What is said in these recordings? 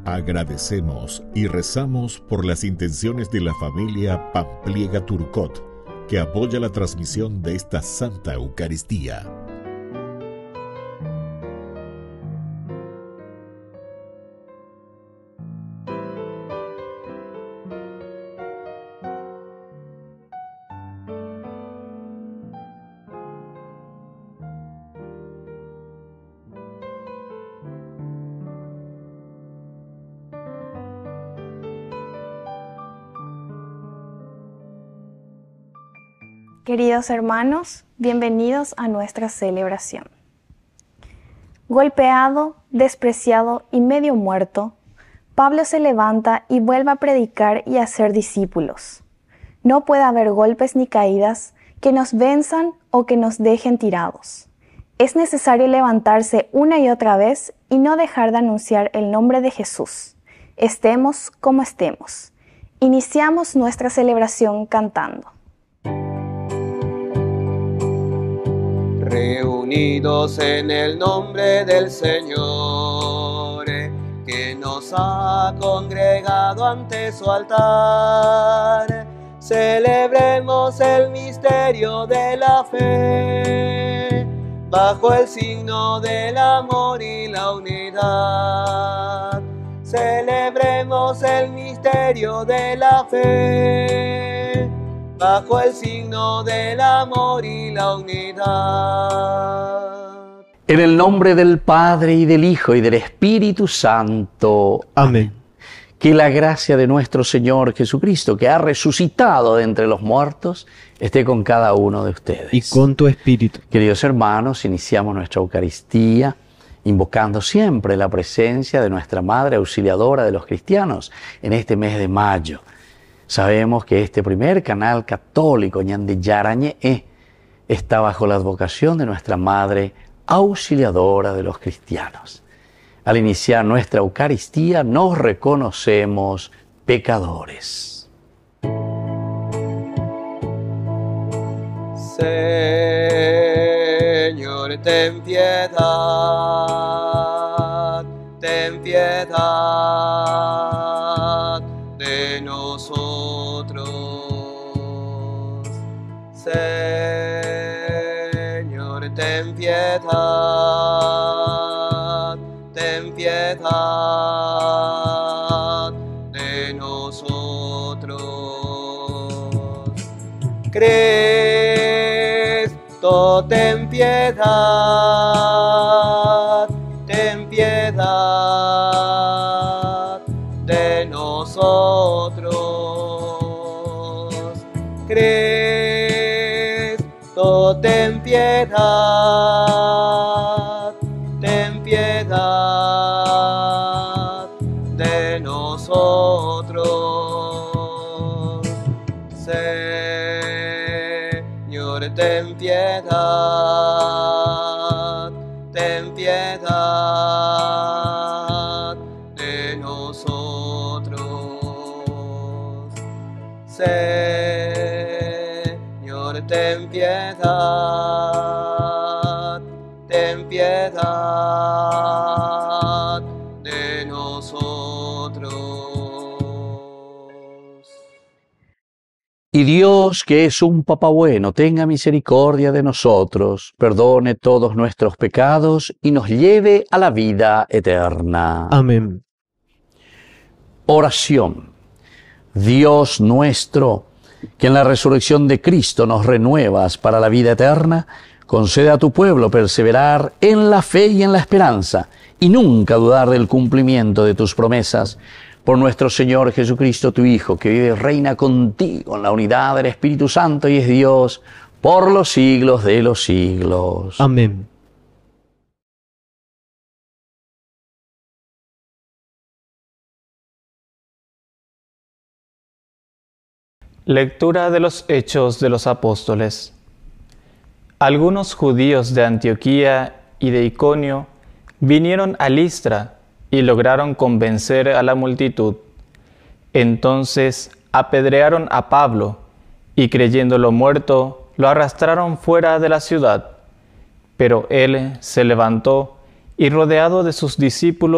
Agradecemos y rezamos por las intenciones de la familia Pampliega Turcot, que apoya la transmisión de esta Santa Eucaristía. Queridos hermanos, bienvenidos a nuestra celebración. Golpeado, despreciado y medio muerto, Pablo se levanta y vuelve a predicar y a hacer discípulos. No puede haber golpes ni caídas que nos venzan o que nos dejen tirados. Es necesario levantarse una y otra vez y no dejar de anunciar el nombre de Jesús. Estemos como estemos. Iniciamos nuestra celebración cantando. Reunidos en el nombre del Señor, que nos ha congregado ante su altar, celebremos el misterio de la fe, bajo el signo del amor y la unidad. Celebremos el misterio de la fe, bajo el signo del amor y la unidad. En el nombre del Padre, y del Hijo, y del Espíritu Santo. Amén. Que la gracia de nuestro Señor Jesucristo, que ha resucitado de entre los muertos, esté con cada uno de ustedes. Y con tu espíritu. Queridos hermanos, iniciamos nuestra Eucaristía invocando siempre la presencia de nuestra Madre Auxiliadora de los cristianos en este mes de mayo. Sabemos que este primer canal católico, Ñande Yarañe, está bajo la advocación de nuestra Madre Auxiliadora de los cristianos. Al iniciar nuestra Eucaristía nos reconocemos pecadores. Señor, ten piedad, ten piedad de nosotros. Señor, ten piedad, ten piedad de nosotros. Cristo, ten piedad, ten piedad de nosotros. Cristo, ten piedad, ten piedad de nosotros. Señor, ten piedad, ten piedad de nosotros. Señor, ten piedad, ten piedad de nosotros. Y Dios, que es un Papá bueno, tenga misericordia de nosotros, perdone todos nuestros pecados y nos lleve a la vida eterna. Amén. Oración. Dios nuestro, que en la resurrección de Cristo nos renuevas para la vida eterna, concede a tu pueblo perseverar en la fe y en la esperanza, y nunca dudar del cumplimiento de tus promesas. Por nuestro Señor Jesucristo, tu Hijo, que vive y reina contigo en la unidad del Espíritu Santo y es Dios por los siglos de los siglos. Amén. Lectura de los Hechos de los Apóstoles. Algunos judíos de Antioquía y de Iconio vinieron a Listra y lograron convencer a la multitud. Entonces apedrearon a Pablo y, creyéndolo muerto, lo arrastraron fuera de la ciudad. Pero él se levantó y, rodeado de sus discípulos,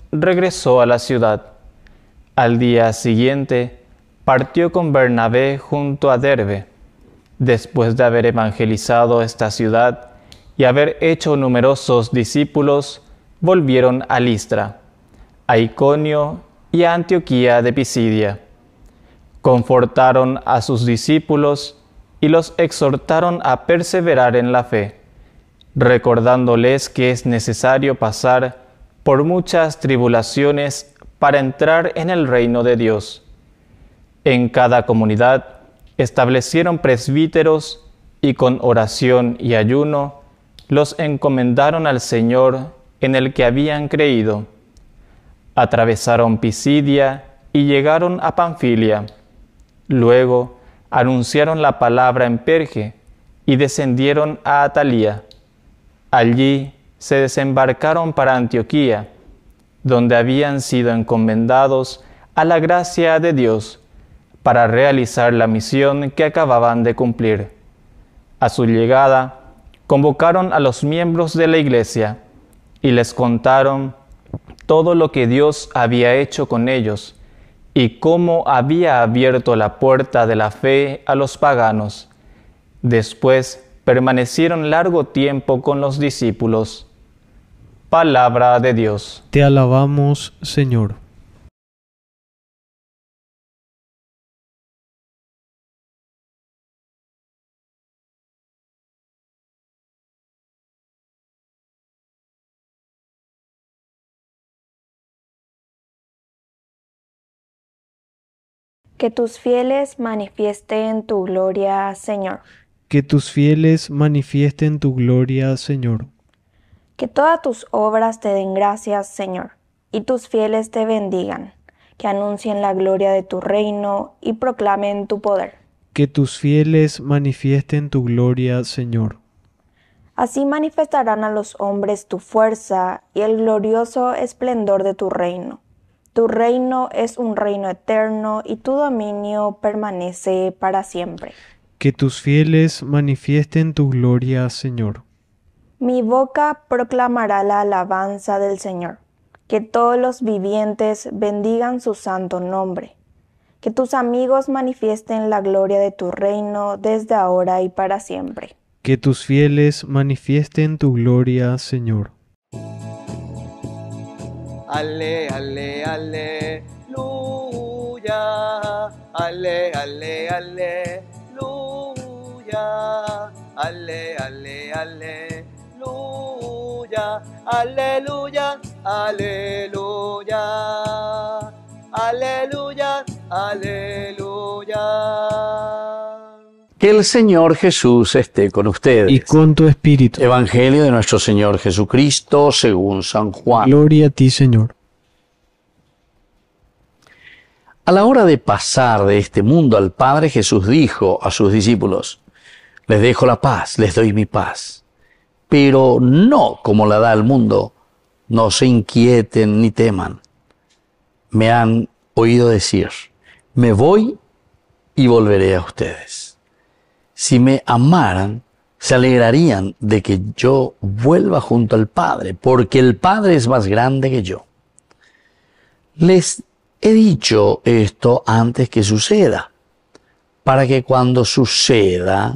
regresó a la ciudad. Al día siguiente, partió con Bernabé junto a Derbe. Después de haber evangelizado esta ciudad y haber hecho numerosos discípulos, volvieron a Listra, a Iconio y a Antioquía de Pisidia. Confortaron a sus discípulos y los exhortaron a perseverar en la fe, recordándoles que es necesario pasar por muchas tribulaciones para entrar en el reino de Dios. En cada comunidad establecieron presbíteros y con oración y ayuno los encomendaron al Señor en el que habían creído. Atravesaron Pisidia y llegaron a Panfilia. Luego anunciaron la palabra en Perge y descendieron a Atalía. Allí se desembarcaron para Antioquía, donde habían sido encomendados a la gracia de Dios para realizar la misión que acababan de cumplir. A su llegada, convocaron a los miembros de la iglesia y les contaron todo lo que Dios había hecho con ellos y cómo había abierto la puerta de la fe a los paganos. Después permanecieron largo tiempo con los discípulos. Palabra de Dios. Te alabamos, Señor. Que tus fieles manifiesten tu gloria, Señor. Que tus fieles manifiesten tu gloria, Señor. Que todas tus obras te den gracias, Señor, y tus fieles te bendigan. Que anuncien la gloria de tu reino y proclamen tu poder. Que tus fieles manifiesten tu gloria, Señor. Así manifestarán a los hombres tu fuerza y el glorioso esplendor de tu reino. Tu reino es un reino eterno y tu dominio permanece para siempre. Que tus fieles manifiesten tu gloria, Señor. Mi boca proclamará la alabanza del Señor. Que todos los vivientes bendigan su santo nombre. Que tus amigos manifiesten la gloria de tu reino desde ahora y para siempre. Que tus fieles manifiesten tu gloria, Señor. Ale, ale, aleluya. Ale, ale, aleluya. Ale, ale, aleluya. Aleluya, aleluya. Aleluya, aleluya. Que el Señor Jesús esté con ustedes. Y con tu espíritu. Evangelio de nuestro Señor Jesucristo según San Juan. Gloria a ti, Señor. A la hora de pasar de este mundo al Padre, Jesús dijo a sus discípulos: les dejo la paz, les doy mi paz. Pero no como la da el mundo, no se inquieten ni teman. Me han oído decir: me voy y volveré a ustedes. Si me amaran, se alegrarían de que yo vuelva junto al Padre, porque el Padre es más grande que yo. Les he dicho esto antes que suceda, para que cuando suceda,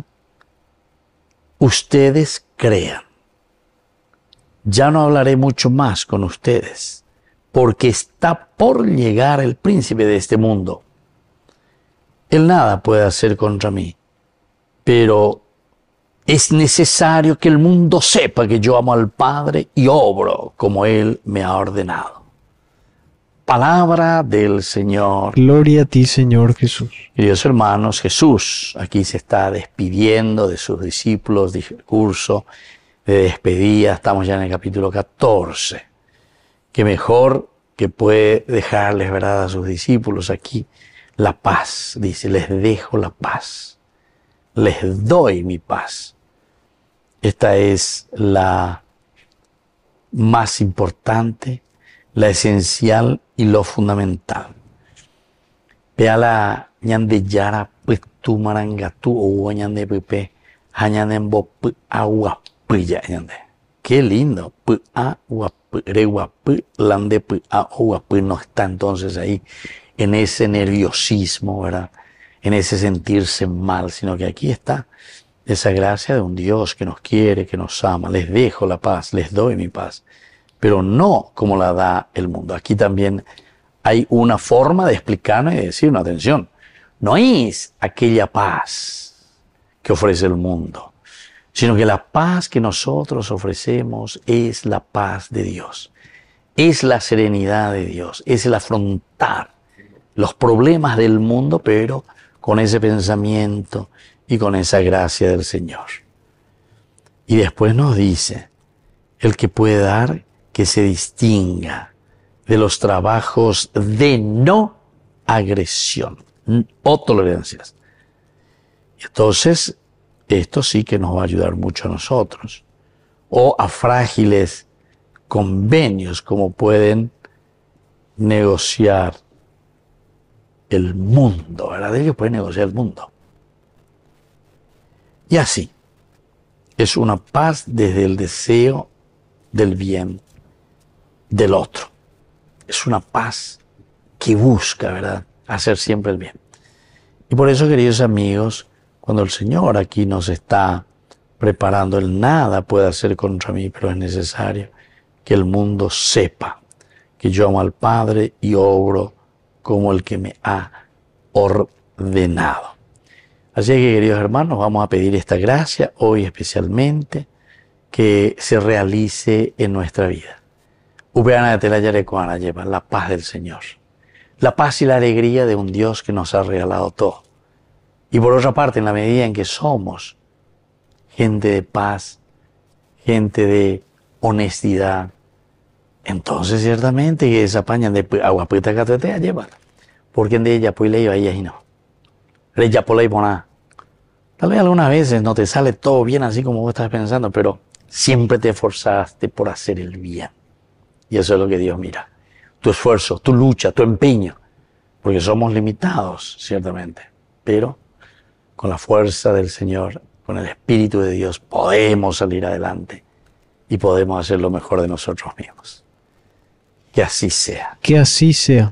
ustedes crean. Ya no hablaré mucho más con ustedes, porque está por llegar el príncipe de este mundo. Él nada puede hacer contra mí, pero es necesario que el mundo sepa que yo amo al Padre y obro como Él me ha ordenado. Palabra del Señor. Gloria a ti, Señor Jesús. Queridos hermanos, Jesús aquí se está despidiendo de sus discípulos, discurso de despedida. Estamos ya en el capítulo 14. Qué mejor que puede dejarles, ¿verdad?, a sus discípulos aquí la paz. Dice: les dejo la paz. Les doy mi paz. Esta es la más importante, la esencial y lo fundamental. Vea la ñande yara tu marangatu o ñande pepe hañande bo agua pilla ñande. qué lindo. No está entonces ahí en ese nerviosismo, ¿verdad? En ese sentirse mal, sino que aquí está esa gracia de un Dios que nos quiere, que nos ama. Les dejo la paz, les doy mi paz, pero no como la da el mundo. Aquí también hay una forma de explicarnos y de decir, no, atención, no es aquella paz que ofrece el mundo, sino que la paz que nosotros ofrecemos es la paz de Dios, es la serenidad de Dios, es el afrontar los problemas del mundo, pero con ese pensamiento y con esa gracia del Señor. Y después nos dice, el que puede dar, que se distinga de los trabajos de no agresión o tolerancias. Entonces, esto sí que nos va a ayudar mucho a nosotros. O a frágiles convenios, como pueden negociar el mundo, ¿verdad? Ellos pueden negociar el mundo. Y así, es una paz desde el deseo del bien del otro. Es una paz que busca, ¿verdad?, hacer siempre el bien. Y por eso, queridos amigos, cuando el Señor aquí nos está preparando, el nada puede hacer contra mí, pero es necesario que el mundo sepa que yo amo al Padre y obro como el que me ha ordenado. Así que, queridos hermanos, vamos a pedir esta gracia hoy especialmente que se realice en nuestra vida. Upeana de la lleva la paz del Señor, la paz y la alegría de un Dios que nos ha regalado todo. Y por otra parte, en la medida en que somos gente de paz, gente de honestidad, entonces ciertamente que se apañan de aguapita catetea llevar, porque de ella pues le iba y no. Ella por nada. Tal vez algunas veces no te sale todo bien así como vos estás pensando, pero siempre te esforzaste por hacer el bien. Y eso es lo que Dios mira. Tu esfuerzo, tu lucha, tu empeño. Porque somos limitados, ciertamente. Pero con la fuerza del Señor, con el Espíritu de Dios, podemos salir adelante. Y podemos hacer lo mejor de nosotros mismos. Que así sea. Que así sea.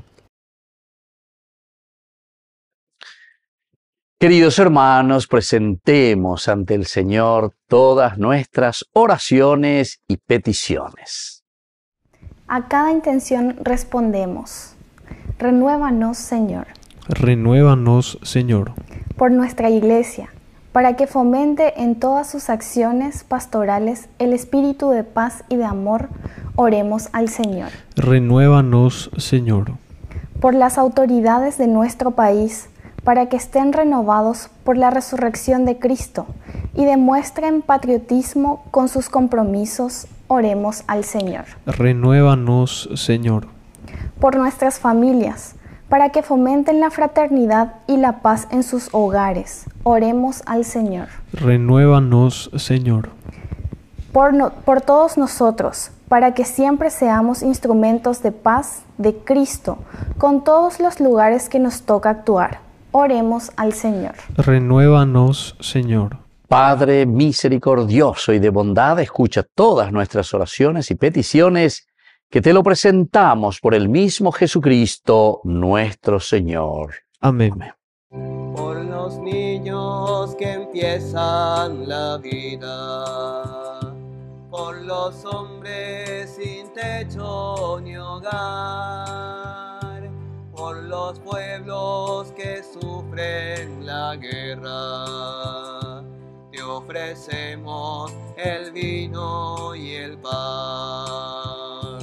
Queridos hermanos, presentemos ante el Señor todas nuestras oraciones y peticiones. A cada intención respondemos. Renuévanos, Señor. Renuévanos, Señor. Por nuestra Iglesia, para que fomente en todas sus acciones pastorales el espíritu de paz y de amor, oremos al Señor. Renuévanos, Señor. Por las autoridades de nuestro país, para que estén renovados por la resurrección de Cristo y demuestren patriotismo con sus compromisos, oremos al Señor. Renuévanos, Señor. Por nuestras familias, para que fomenten la fraternidad y la paz en sus hogares, oremos al Señor. Renuévanos, Señor. Por todos nosotros, para que siempre seamos instrumentos de paz de Cristo, con todos los lugares que nos toca actuar, oremos al Señor. Renuévanos, Señor. Padre misericordioso y de bondad, escucha todas nuestras oraciones y peticiones que te lo presentamos por el mismo Jesucristo, nuestro Señor. Amén. Amén. Por los niños que empiezan la vida, por los hombres sin techo ni hogar, por los pueblos que sufren la guerra, te ofrecemos el vino y el pan.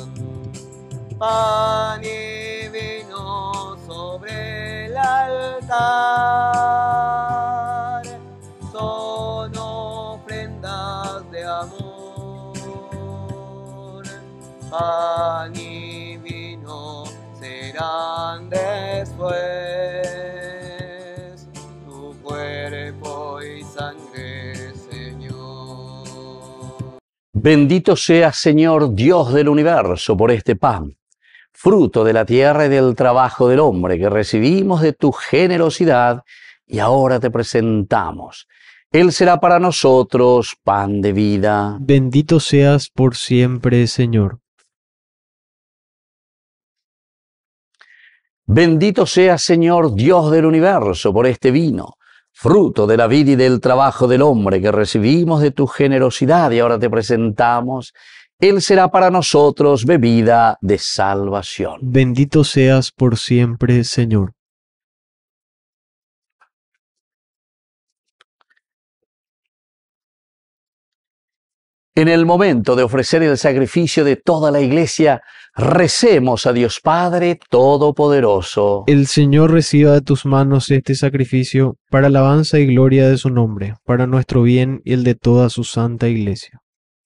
Pan y vino sobre el altar son ofrendas de amor. Pan y vino serán después tu cuerpo y sangre, Señor. Bendito sea, Señor, Dios del universo, por este pan, fruto de la tierra y del trabajo del hombre, que recibimos de tu generosidad y ahora te presentamos. Él será para nosotros pan de vida. Bendito seas por siempre, Señor. Bendito seas, Señor, Dios del universo, por este vino, fruto de la vida y del trabajo del hombre que recibimos de tu generosidad y ahora te presentamos. Él será para nosotros bebida de salvación. Bendito seas por siempre, Señor. En el momento de ofrecer el sacrificio de toda la Iglesia, recemos a Dios Padre Todopoderoso. El Señor reciba de tus manos este sacrificio para alabanza y gloria de su nombre, para nuestro bien y el de toda su santa Iglesia.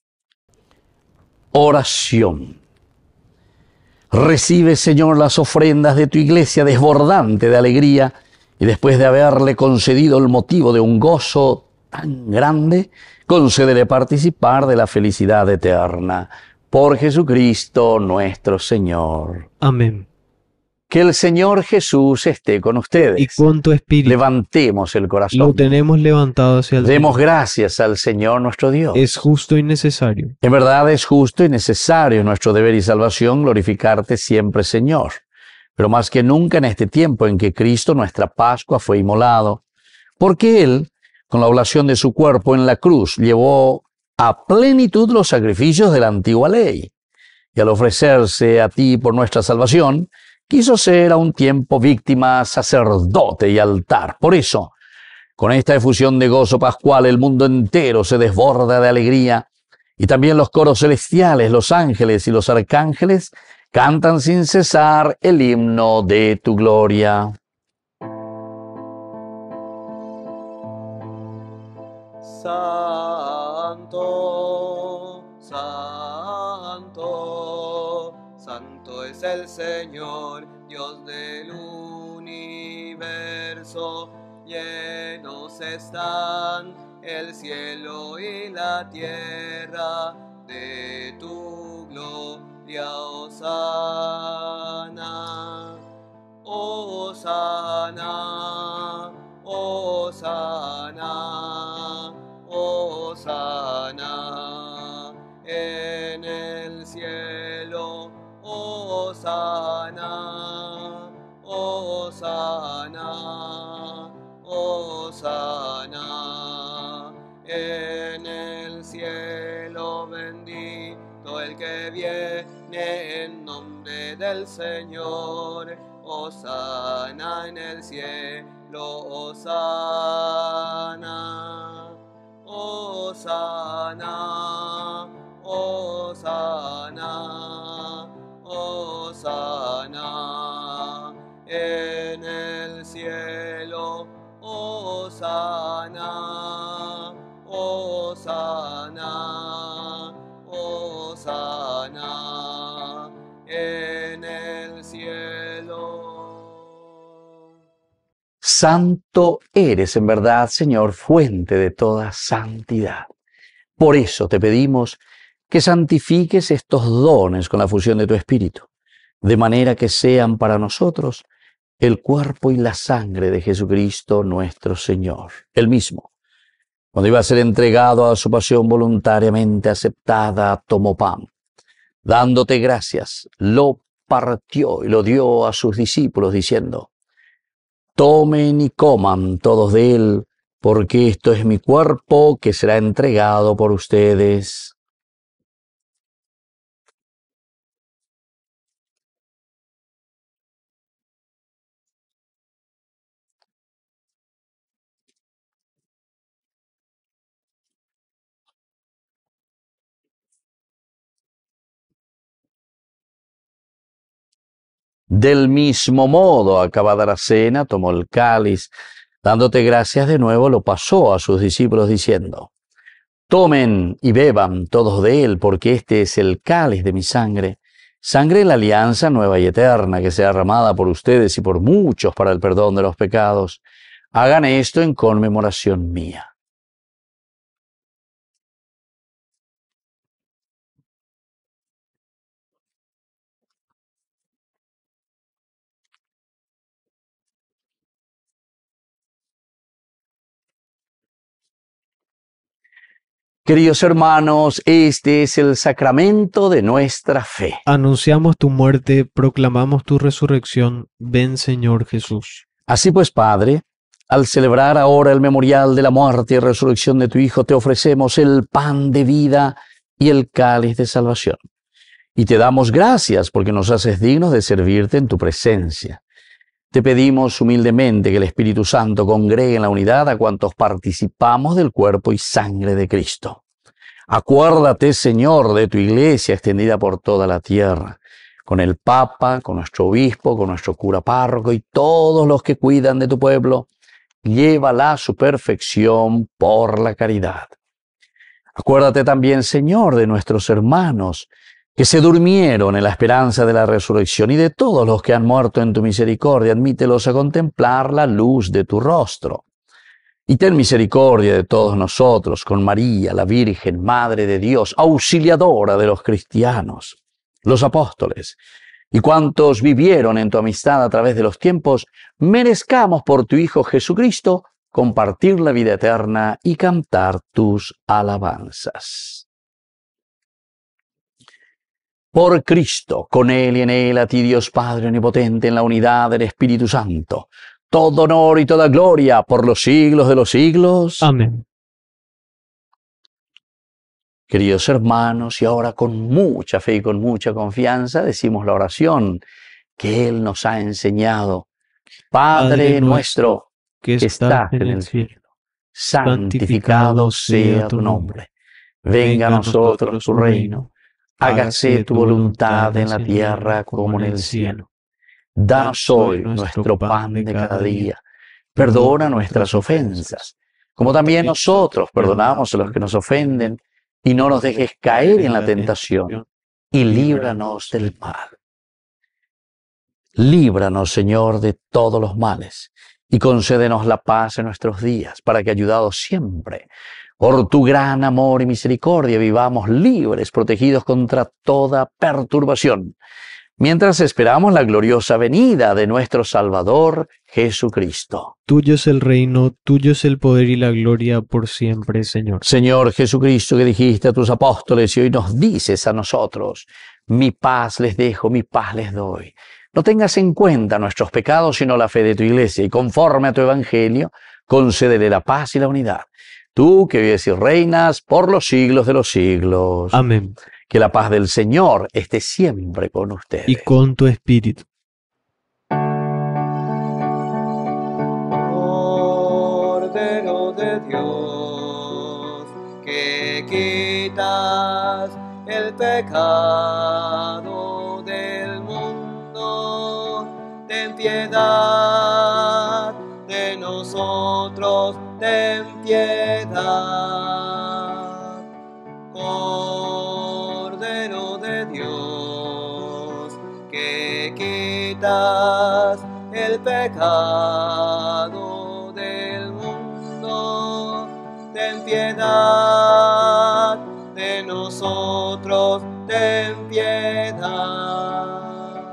Oración. Recibe, Señor, las ofrendas de tu Iglesia desbordante de alegría y después de haberle concedido el motivo de un gozo tan grande, concédele participar de la felicidad eterna. Por Jesucristo nuestro Señor. Amén. Que el Señor Jesús esté con ustedes. Y con tu espíritu Levantemos el corazón. lo tenemos levantado hacia el Demos Señor. gracias al Señor nuestro Dios. Es justo y necesario. En verdad es justo y necesario nuestro deber y salvación glorificarte siempre, Señor. Pero más que nunca en este tiempo en que Cristo, nuestra Pascua, fue inmolado, porque Él, con la oblación de su cuerpo en la cruz, llevó a plenitud los sacrificios de la antigua ley. Y al ofrecerse a ti por nuestra salvación, quiso ser a un tiempo víctima, sacerdote y altar. Por eso, con esta efusión de gozo pascual, el mundo entero se desborda de alegría y también los coros celestiales, los ángeles y los arcángeles cantan sin cesar el himno de tu gloria. Santo, santo, santo es el Señor, Dios del universo. Llenos están el cielo y la tierra de tu gloria, hosana, hosana, hosana, hosana en el cielo, hosana, hosana, hosana en el cielo. Bendito el que viene en nombre del Señor, hosana en el cielo, hosana, hosana, hosana, hosana en el cielo, hosana, hosana, hosana en el cielo. Santo eres en verdad, Señor, fuente de toda santidad. Por eso te pedimos que santifiques estos dones con la fusión de tu Espíritu, de manera que sean para nosotros el cuerpo y la sangre de Jesucristo nuestro Señor. Él mismo, cuando iba a ser entregado a su pasión voluntariamente aceptada, tomó pan. Dándote gracias, lo partió y lo dio a sus discípulos, diciendo: tomen y coman todos de él, porque esto es mi cuerpo que será entregado por ustedes. Del mismo modo, acabada la cena, tomó el cáliz, dándote gracias de nuevo, lo pasó a sus discípulos diciendo: tomen y beban todos de él, porque este es el cáliz de mi sangre, sangre de la alianza nueva y eterna, que sea derramada por ustedes y por muchos para el perdón de los pecados. Hagan esto en conmemoración mía. Queridos hermanos, este es el sacramento de nuestra fe. Anunciamos tu muerte, proclamamos tu resurrección. Ven, Señor Jesús. Así pues, Padre, al celebrar ahora el memorial de la muerte y resurrección de tu Hijo, te ofrecemos el pan de vida y el cáliz de salvación. Y te damos gracias porque nos haces dignos de servirte en tu presencia. Te pedimos humildemente que el Espíritu Santo congregue en la unidad a cuantos participamos del cuerpo y sangre de Cristo. Acuérdate, Señor, de tu iglesia extendida por toda la tierra, con el Papa, con nuestro obispo, con nuestro cura párroco y todos los que cuidan de tu pueblo. Llévala a su perfección por la caridad. Acuérdate también, Señor, de nuestros hermanos que se durmieron en la esperanza de la resurrección y de todos los que han muerto en tu misericordia. Admítelos a contemplar la luz de tu rostro. Y ten misericordia de todos nosotros, con María, la Virgen, Madre de Dios, auxiliadora de los cristianos, los apóstoles, y cuantos vivieron en tu amistad a través de los tiempos, merezcamos por tu Hijo Jesucristo compartir la vida eterna y cantar tus alabanzas. Por Cristo, con Él y en Él, a ti Dios Padre Omnipotente, en la unidad del Espíritu Santo, todo honor y toda gloria por los siglos de los siglos. Amén. Queridos hermanos, y ahora con mucha fe y con mucha confianza decimos la oración que Él nos ha enseñado. Padre nuestro, que estás en el cielo, santificado sea tu nombre. Venga a nosotros tu reino. Hágase tu voluntad en la tierra como en el cielo. Danos hoy nuestro pan de cada día. Perdona nuestras ofensas, como también nosotros perdonamos a los que nos ofenden. Y no nos dejes caer en la tentación, y líbranos del mal. Líbranos, Señor, de todos los males, y concédenos la paz en nuestros días, para que, ayudados siempre por tu gran amor y misericordia, vivamos libres, protegidos contra toda perturbación, mientras esperamos la gloriosa venida de nuestro Salvador, Jesucristo. Tuyo es el reino, tuyo es el poder y la gloria por siempre, Señor. Señor Jesucristo, que dijiste a tus apóstoles y hoy nos dices a nosotros, mi paz les dejo, mi paz les doy. No tengas en cuenta nuestros pecados, sino la fe de tu iglesia, y conforme a tu evangelio, concédele la paz y la unidad. Tú que vives y reinas por los siglos de los siglos. Amén. Que la paz del Señor esté siempre con ustedes. Y con tu espíritu. Cordero de Dios, que quitas el pecado del mundo, ten piedad de nosotros, ten piedad. Cordero de Dios, que quitas el pecado del mundo, ten piedad de nosotros, ten piedad.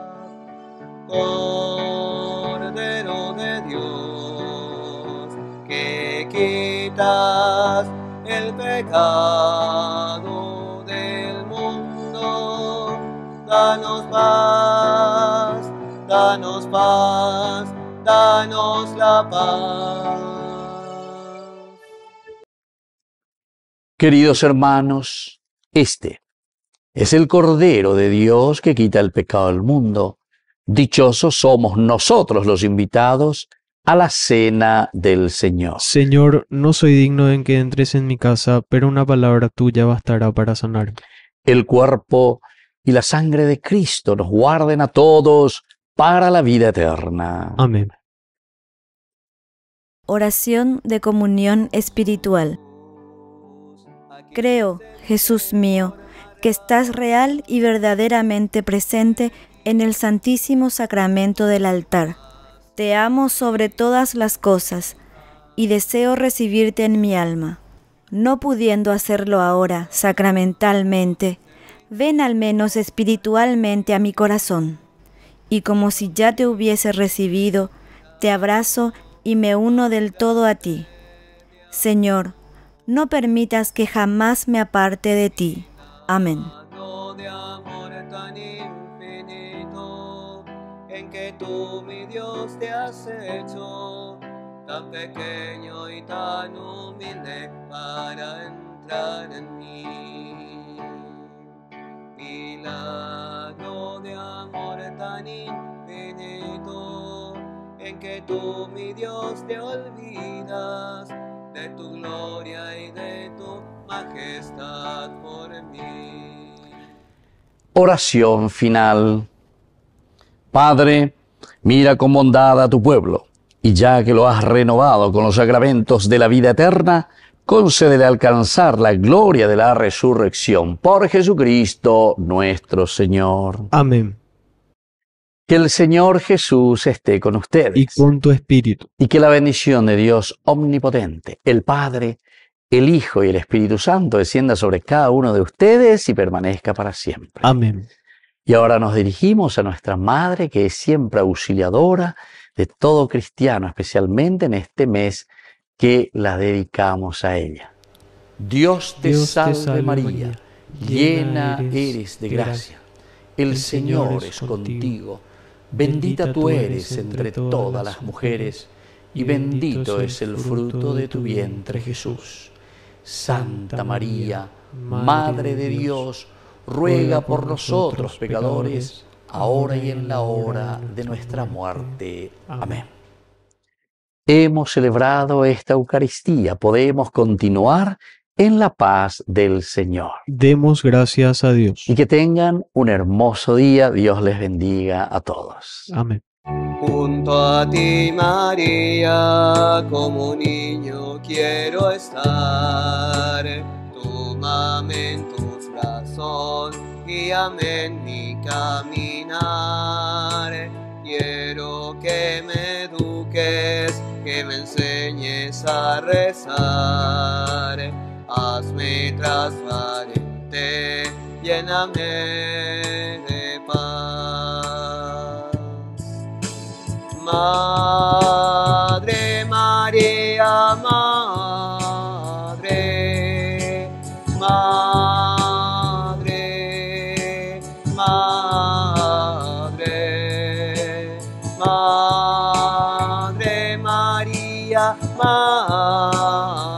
Cordero de Dios, que quitas el pecado del mundo, danos paz, danos paz, danos la paz. Queridos hermanos, este es el Cordero de Dios que quita el pecado del mundo. Dichosos somos nosotros los invitados a la cena del Señor. Señor, no soy digno en que entres en mi casa, pero una palabra tuya bastará para sanarme. El cuerpo y la sangre de Cristo nos guarden a todos para la vida eterna. Amén. Oración de comunión espiritual. Creo, Jesús mío, que estás real y verdaderamente presente en el Santísimo Sacramento del altar. Te amo sobre todas las cosas y deseo recibirte en mi alma. No pudiendo hacerlo ahora sacramentalmente, ven al menos espiritualmente a mi corazón. Y como si ya te hubiese recibido, te abrazo y me uno del todo a ti. Señor, no permitas que jamás me aparte de ti. Amén. De amor tan infinito, en que tú, mi Dios, te has hecho tan pequeño y tan humilde para entrar en mí. Milagro de amor tan infinito, en que tú, mi Dios, te olvidas de tu gloria y de tu majestad por mí. Oración final. Padre, mira con bondad a tu pueblo, y ya que lo has renovado con los sacramentos de la vida eterna, concédele alcanzar la gloria de la resurrección por Jesucristo nuestro Señor. Amén. Que el Señor Jesús esté con ustedes. Y con tu espíritu. Y que la bendición de Dios omnipotente, el Padre, el Hijo y el Espíritu Santo descienda sobre cada uno de ustedes y permanezca para siempre. Amén. Y ahora nos dirigimos a nuestra Madre, que es siempre auxiliadora de todo cristiano, especialmente en este mes que la dedicamos a ella. Dios te salve María, llena eres de gracia. El Señor es contigo. Bendita tú eres entre todas las mujeres, y bendito es el fruto de tu vientre, Jesús. Santa María, Madre de Dios, ruega por nosotros pecadores, ahora y en la hora de nuestra muerte. Amén. Hemos celebrado esta Eucaristía, podemos continuar en la paz del Señor. Demos gracias a Dios. Y que tengan un hermoso día. Dios les bendiga a todos. Amén. Junto a ti, María, como un niño quiero estar. Tómame en tus brazos, guíame en mi caminar. Quiero que me eduques, que me enseñes a rezar. Hazme transparente, lléname de paz. Madre María, Madre, Madre, Madre, Madre María, Madre.